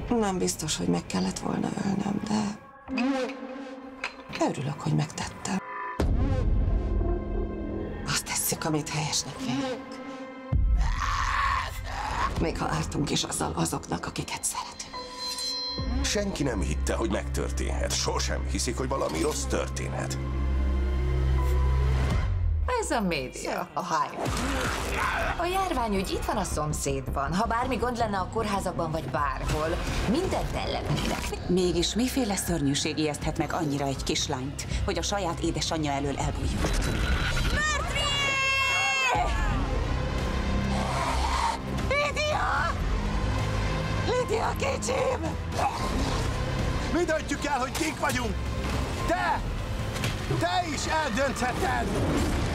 Nem biztos, hogy meg kellett volna ölnöm, de örülök, hogy megtettem. Azt tesszük, amit helyesnek vélünk. Még ha ártunk is azzal azoknak, akiket szeretünk. Senki nem hitte, hogy megtörténhet. Sosem hiszik, hogy valami rossz történhet. Ez a média, a hype. A járványügy itt van a szomszédban. Ha bármi gond lenne a kórházakban vagy bárhol, mindent ellenőrnek. Mégis miféle szörnyűség ijeszthet meg annyira egy kislányt, hogy a saját édesanyja elől elbújjon? Lídia! Lídia, kicsim! Mi döntjük el, hogy kik vagyunk! Te is eldöntheted!